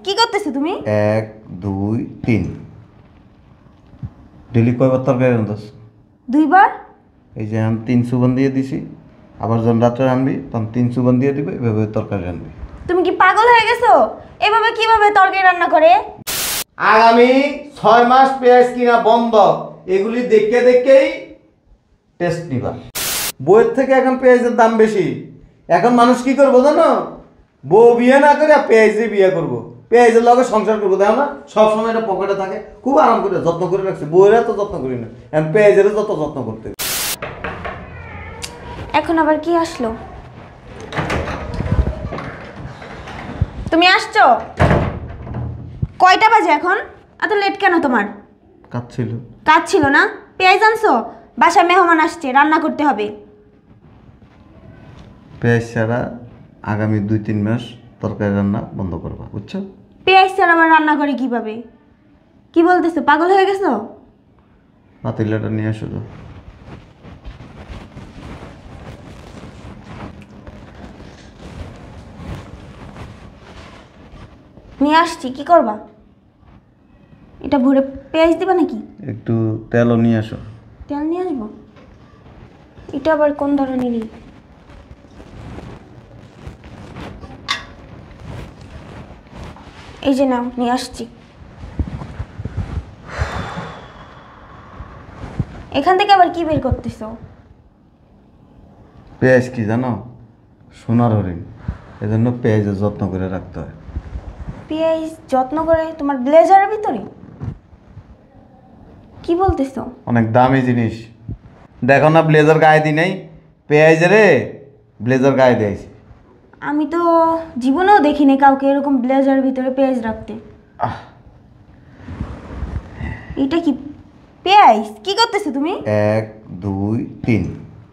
কি করতেছো তুমি? 1 2 3 ডেলি কয়বার তরকারি রান্ধাস? দুইবার। এই যে আমি 3 সুবান দিয়ে দিছি, আবার যখন রাত্রে রানবি তখন 3 সুবান দিয়ে দিবে, এভাবে তরকারি রানবি। তুমি কি পাগল হয়ে গেছো? এভাবে কিভাবে তরকারি রান্না করে? আগামী 6 মাস পেঁয়াজ কিনা বন্ধ, এগুলি দেখতে দেখতেই টেস্ট নিবা। বইয়ের থেকে এখন পেঁয়াজের দাম বেশি। এখন মানুষ কি করবো জানো? বউ বিয়ে না করে পেঁয়াজে বিয়ে করবো, পেঁয়াজের লগে সংসার করবো। দেখো না, সবসময় এটা পকেটে থাকে, খুব আরাম করে যত্ন করে রাখছে। বউয়েরা তো যত্ন করি না, এখন পেঁয়াজেরও যত যত্ন করতে। এখন আবার কি আসলো? তুমি আসছো? কয়টা বাজে এখন? এত লেট কেন তোমার? কাজ ছিল। কাজ ছিল না? পেঁয়াজ আনছো? বাসায় মেহমান আসছে, রান্না করতে হবে। পেঁয়াজ ছাড়া আগামী 2-3 মাস তরকারি রান্না বন্ধ করবা, বুঝছো? পেঁয়াজ ছাড়া আবার রান্না করে কিভাবে? কি বলতেছো, পাগল হয়ে গেছো? পাতিলাটা নিয়ে আসো তো। নিয়ে আসছি, কি করবা? এটা ভরে পেঁয়াজ দিবা নাকি? একটু তেলও নিয়ে আসো। তেল নিয়ে আসবো? এটা আবার কোন ধরনের? এই যে নাও, নিয়ে আসছি। এখান থেকে আবার কি বের করতেছো? পেঁয়াজ কি জানো? সোনার হরিণ, এজন্য পেঁয়াজের যত্ন করে রাখতে হয়। পেঁয়াজ যত্ন করে তোমার ব্লেজারের ভিতরে? কি বলতেছো? অনেক দামি জিনিস। দেখো না ব্লেজার গায়ে দিই নাই, পেঁয়াজেরে ব্লেজার গায়ে দিয়েছি। আমি তো জীবনেও দেখিনি কাউকে এরকম ব্লেজারের ভিতরে পেঁয়াজ রাখতে। এটা কি পেঁয়াজ? কি করতেছো তুমি? 1 2 3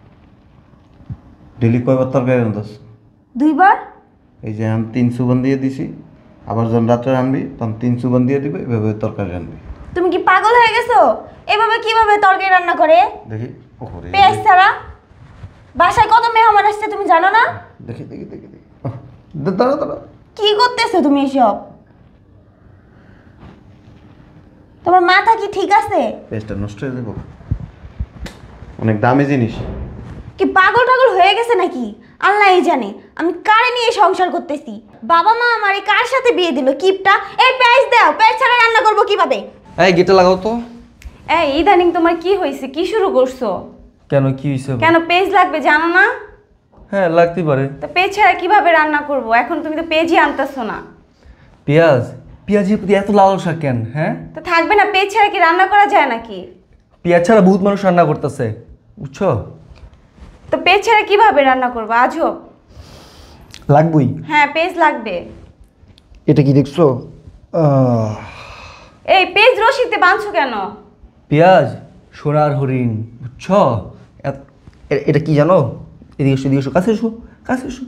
ডেলি কয়বার তরকারি রান্ধাস? দুইবার। এই যে আমি 3 সুবান দিয়ে দিছি, আবার যখন রাত্রে রানবি তখন 3 সুবান দিয়ে দিবে, এভাবে তরকারি রানবি। তুমি কি পাগল হয়ে গেছো? এভাবে কিভাবে তরকারি রান্না করে? দেখি। ওরে পেঁয়াজ ছাড়া? বাসায় কত মেহমান আসছে তুমি জানো না? দেখি দেখি দেখি দেখি। দাঁড়া দাঁড়া। কি করতেছো তুমি এসব? তোমার মাথা কি ঠিক আছে? পেঁয়াজটা নষ্ট হয়ে যাবো, অনেক দামি জিনিস। কি পাগল টাগল হয়ে গেছে নাকি? আল্লাহই জানে আমি কারে নিয়ে সংসার করতেছি। বাবা মা আমারে কার সাথে বিয়ে দিল কিপটা? এই পেঁয়াজ দাও, পেঁয়াজ ছাড়া রান্না করবো কিভাবে? এই গেটটা লাগাও তো। এই ইদানিং তোমার কি হয়েছে? কি শুরু করছো? কেন, কি হয়েছে? কেন পেঁয়াজ লাগবে জানো না? হ্যাঁ লাগতে পারে। তো পেঁয়াজ ছাড়া কিভাবে রান্না করব? এখন তুমি তো পেঁয়াজই আনতেছো না। পেঁয়াজ? পেঁয়াজের প্রতি এত লালসা কেন? হ্যাঁ তো থাকবে না, পেঁয়াজ ছাড়া কি রান্না করা যায় নাকি? পেঁয়াজ ছাড়া বহুত মানুষ রান্না করতেছে, বুঝছো? তো পেঁয়াজ ছাড়া কিভাবে রান্না করবো? আজব। লাগবই। হ্যাঁ পেঁয়াজ লাগবে। এটা কি দেখছো? এই পেঁয়াজ রশিতে বাঁধছো কেন? পেঁয়াজ সোনার হরিণ, বুঝছো? এটা কি জানো? এদিকে এসো, এদিকে এসো, কাছে এসো, কাছে এসো।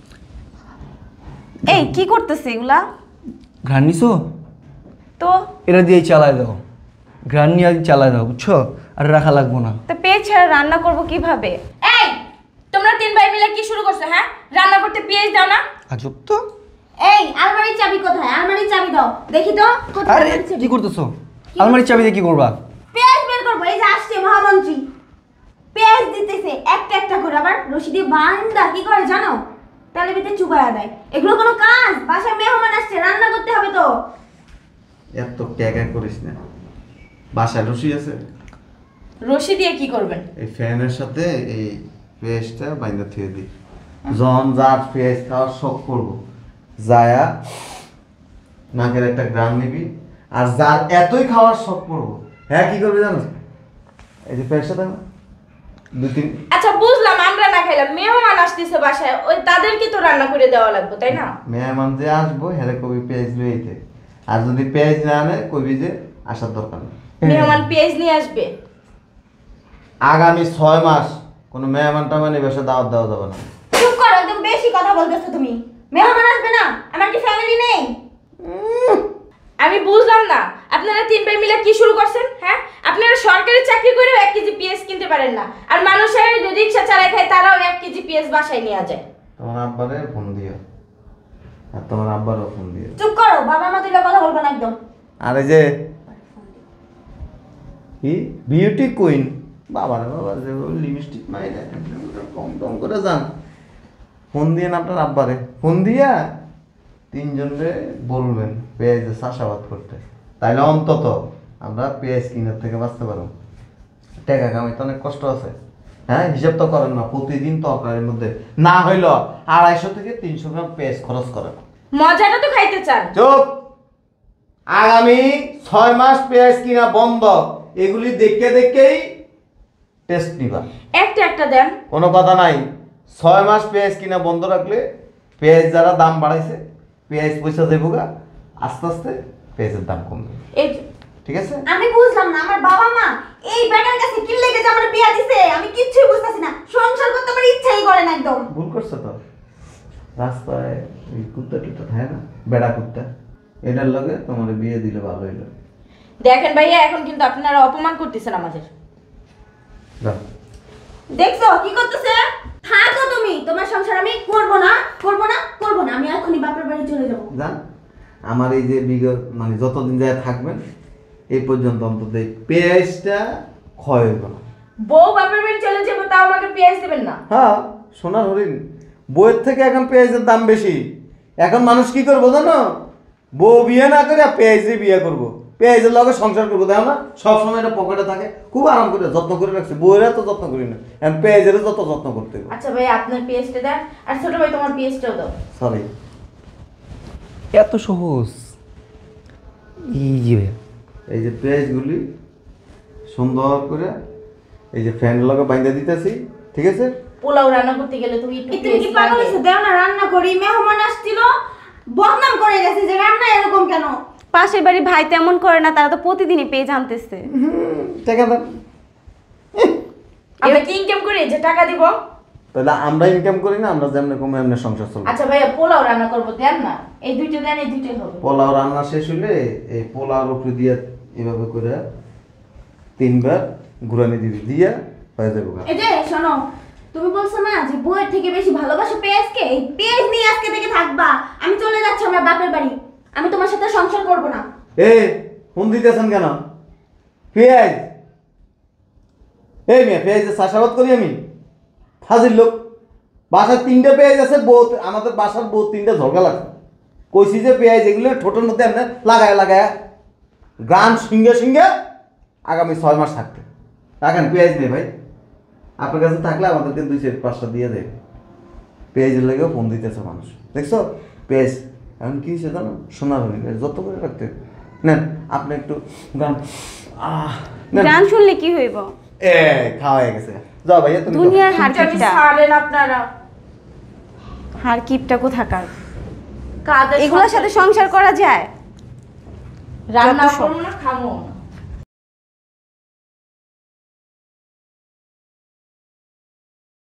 এই কি করতেছে এগুলা? ঘ্রাণ নিছো তো এটা দিয়ে চালায় দাও, ঘ্রাণ নিয়ে চালায় দাও, বুঝছো? আর রাখা লাগবো না। তো পেঁয়াজ ছাড়া রান্না করব কিভাবে? এই তোমরা তিন ভাই মিলে কি শুরু করছো? হ্যাঁ রান্না করতে পেঁয়াজ দাও না? আজব তো। এই আলমারির চাবি কোথায়? আলমারির চাবি দাও দেখি তো। কোথায় আরে আলমারির চাবি? কি করতেছো? আলমারির চাবি দিয়ে কি করবা? পেঁয়াজ বের করবো। এই যে আসছে মহামন্ত্রী, পেঁয়াজ দিতেছে একটা একটা করে, আবার রশি দিয়ে বান্দা কি করে জানো? তেলের ভিতরে চুবাইয়া দেয়। এগুলো কোনো কাজ? বাসায় মেহমান আসছে, রান্না করতে হবে তো। এত ক্যাকা করিস না, বাসায় রশি আছে। রশি দিয়ে কি করবেন? এই ফ্যানের সাথে এই পেঁয়াজটা বাইন্দা থুয়ে দিই, যখন যার পেঁয়াজ খাওয়ার শখ করবো যায়া নাকের একটা গ্রাম নিবি, আর যার এতই খাওয়ার শখ করবো হ্যাঁ কি করবি জানো? এই যে পেঁয়াজটা দেখ 2-3। আচ্ছা বুঝলাম, আমরা না খাইলাম, মেহমান আসতেছে বাসায়, ওই তাদেরকে তো রান্না করে দেওয়া লাগবে তাই না? মেহমান যে আসবো হ্যাঁ কবি পেঁয়াজ লইতে, আর যদি পেঁয়াজ না আনে কবি যে আসার দরকার নেই। মেহমান পেঁয়াজ নিয়ে আসবে। আগামী 6 মাস কোনো মেহমান টামান এই বাসায় দাওয়াত দেওয়া যাবে না। চুপ করো, একদম বেশি কথা বলতেছো তুমি। মেহমান আসবে না? আমার কি ফ্যামিলি নেই? আমি বুঝলাম না, আপনারা তিন ভাই মিলে কি শুরু করছেন? হ্যাঁ আপনারা সরকারি চাকরি করেও 1 কেজি পেঁয়াজ কিনতে পারেন না, আর মানুষের যদি রিক্সা চালায় খায় তারাও 1 কেজি পেঁয়াজ বাসায় নিয়ে যায়। তোমার আব্বারে ফোন দিও, আর তোমার আব্বারও ফোন দিও। চুপ করো, বাবা মা তুই কথা বলবো না একদম। আর এই যে কি বিউটি কুইন, বাবা রে বাবা, যে লিপস্টিক মাইরে কম কম করে যান। ফোন দিয়ে না আপনার আব্বারে, ফোন দিয়া তিনজনরে বলবেন পেঁয়াজের চাষাবাদ করতে, তাইলে অন্তত আমরা পেঁয়াজ কিনার থেকে বাঁচতে পারবো। টাকা কামাইতে অনেক কষ্ট আছে, হ্যাঁ হিসাব তো করেন না, প্রতিদিন তরকারির মধ্যে না হইল 250 থেকে 300 গ্রাম পেঁয়াজ খরচ করেন। মজাটা তো খাইতে চান। চুপ! আগামী 6 মাস পেঁয়াজ কিনা বন্ধ, এগুলি দেখে দেখেই টেস্ট নিবা। একটা একটা দেন। কোনো কথা নাই, 6 মাস পেঁয়াজ কিনা বন্ধ রাখলে পেঁয়াজ যারা দাম বাড়াইছে পেঁয়াজ পয়সা দেবো গা, আস্তে আস্তে পেঁয়াজের দাম কমবে। এই ঠিক আছে? আমি বুঝলাম না, আমার বাবা মা এই বেটার কাছে কি লেগে যে আমার বিয়া দিছে, আমি কিচ্ছুই বুঝতাছি না। সংসার করতে আমার ইচ্ছাই করে না একদম। ভুল করছে তো। রাস্তায় ওই কুত্তা টুত্তা থাকে না, বেড়া কুত্তা, এটার লগে তোমার বিয়ে দিলে ভালো হইলো। দেখেন ভাইয়া, এখন কিন্তু আপনারা অপমান করতেছেন আমাদের। যাও। দেখছো কি করতেছে? থাকো তুমি, তোমার সংসার আমি করবো না, করবো না, করবো না। আমি এখনই বাপের বাড়ি চলে যাবো। যান, আমার এই যে বিগত মানে যতদিন যায় থাকবেন এই পর্যন্ত অন্তত এই পেঁয়াজটা ক্ষয় হইব না। বউ বাপের বাড়ি চলে যাবো, তাও আমাকে পেঁয়াজ দেবেন না? হ্যাঁ, সোনার হরিণ, বইয়ের থেকে এখন পেঁয়াজের দাম বেশি। এখন মানুষ কি করবো জানো? বউ বিয়ে না করে পেঁয়াজে বিয়ে করবো, পেঁয়াজের লগে সংসার করবো। দেখো না, সবসময় এটা পকেটে থাকে, খুব আরাম করে যত্ন করে রাখছে। বউয়েরা তো যত্ন করি না, এখন পেঁয়াজেরও যত যত্ন করতে হবে। আচ্ছা ভাই, আপনার পেঁয়াজটা দেন, আর ছোট ভাই তোমার পেঁয়াজটাও দাও। সরি। এত সহজ? এই যে এই যে পেঁয়াজগুলি সুন্দর করে এই যে ফ্যান লগে বাইন্ধে দিতেছি, ঠিক আছে? পোলাও রান্না করতে গেলে তুমি একটু তুমি পেঁয়াজ কি পাগল লাগে। হইছো? দেও না রান্না করি, মেহমান আসছিল, বদনাম করে গেছে যে রান্না এরকম কেন। পাশের বাড়ি ভাই তেমন করে না, তারা তো প্রতিদিনই পেয়ে জানতেছে। টাকা দেন। আমরা কি ইনকাম করি যে টাকা দিব? তাহলে আমরা ইনকাম করি না, আমরা যেমন কমে এমনি সংসার চলবে। আচ্ছা ভাইয়া, পোলাও রান্না করবো, দেন না। এই দুইটা দেন, এই দুইটাই হবে। পোলাও রান্না শেষ হইলে এই পোলাওর উপরে দিয়ে এভাবে করে 3 বার ঘুরানি দিবি, দিয়া হয়ে যাবে। এই যে শোনো, তুমি বলছো না যে বউয়ের থেকে বেশি ভালোবাসো পেঁয়াজকে, এই পেঁয়াজ নিয়ে আজকে থেকে থাকবা। আমি চলে যাচ্ছি আমার বাপের বাড়ি, আমি তোমার সাথে সংসার করবো না। ফোন দিতেছেন কেন? পেঁয়াজ, এই মেয়ে পেঁয়াজের চাষাবাদ করি আমি, ফাজিল লোক। বাসার 3টে পেঁয়াজ আছে, আমাদের বাসার বউ 3টে ঝগড়া লাগছে। কইছি যে পেঁয়াজ এগুলো ঠোঁটের মধ্যে এমনি লাগায় লাগায় গান সিঙ্গে সিঙ্গে আগামী 6 মাস থাকতে রাখেন। পেঁয়াজ নেই ভাই, আপনার কাছে থাকলে আমাদেরকে 2-5টা দিয়ে দেয়। পেঁয়াজের লেগেও ফোন দিতেছে মানুষ, দেখছো? পেঁয়াজ এখন কি হয়েছে জানো? সোনার হরিণ, যত করে রাখতে নেন। আপনি একটু গান নেন। গান শুনলে কি হইব? খাওয়া হয়ে গেছে, যাও ভাইয়া তুমি যাও। দুনিয়ার হার আমি কিপটা, ছাড়েন আপনারা। হার কিপটা কোথাকার। কাদের এগুলোর সাথে সংসার করা যায়? রান্না যত সব। করবো না, খাবো না।